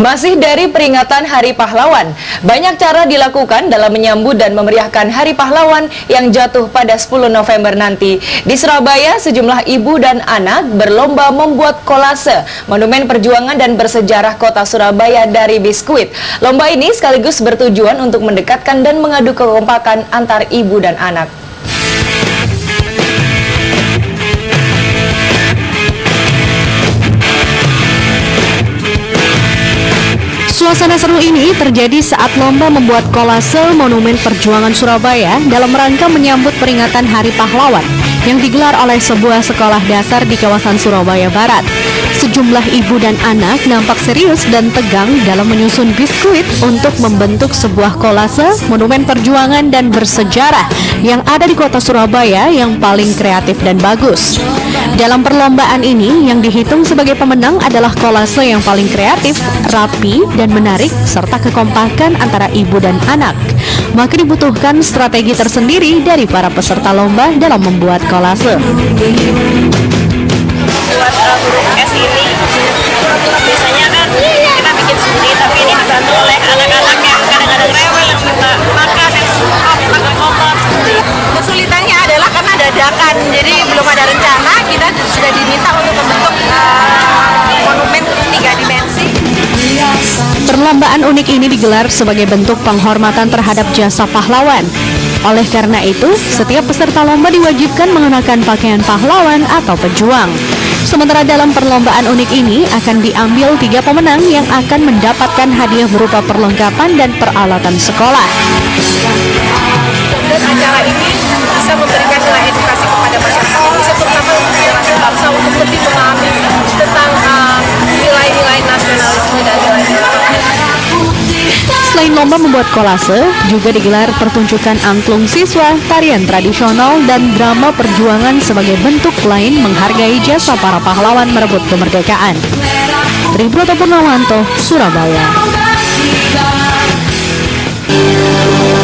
Masih dari peringatan Hari Pahlawan, banyak cara dilakukan dalam menyambut dan memeriahkan Hari Pahlawan yang jatuh pada 10 November nanti. Di Surabaya, sejumlah ibu dan anak berlomba membuat kolase monumen perjuangan dan bersejarah kota Surabaya dari biskuit. Lomba ini sekaligus bertujuan untuk mendekatkan dan mengadu kekompakan antar ibu dan anak. Suasana seru ini terjadi saat lomba membuat kolase monumen perjuangan Surabaya dalam rangka menyambut peringatan Hari Pahlawan yang digelar oleh sebuah sekolah dasar di kawasan Surabaya Barat. Sejumlah ibu dan anak nampak serius dan tegang dalam menyusun biskuit untuk membentuk sebuah kolase monumen perjuangan dan bersejarah yang ada di kota Surabaya yang paling kreatif dan bagus. Dalam perlombaan ini, yang dihitung sebagai pemenang adalah kolase yang paling kreatif, rapi, dan menarik, serta kekompakan antara ibu dan anak. Maka dibutuhkan strategi tersendiri dari para peserta lomba dalam membuat kolase. Buat huruf S ini, biasanya kan kita bikin sendiri, tapi ini dibantu oleh anak-anak yang kadang-kadang rewel, yang minta makan, yang suka pakai motor. Kesulitannya adalah karena dadakan, jadi belum ada rencana, kita sudah diminta untuk membentuk monumen 3 dimensi. Perlombaan unik ini digelar sebagai bentuk penghormatan terhadap jasa pahlawan. Oleh karena itu, setiap peserta lomba diwajibkan mengenakan pakaian pahlawan atau pejuang. Sementara dalam perlombaan unik ini akan diambil 3 pemenang yang akan mendapatkan hadiah berupa perlengkapan dan peralatan sekolah. Dan acara ini bisa memberikan nilai edukasi kepada masyarakat Indonesia, terutama untuk generasi bangsa, untuk lebih memahami tentang nilai-nilai nasionalisme dan nilai-nilai. Selain lomba membuat kolase, juga digelar pertunjukan angklung siswa, tarian tradisional, dan drama perjuangan sebagai bentuk lain menghargai jasa para pahlawan merebut kemerdekaan. Tribroto Purnawanto, Surabaya.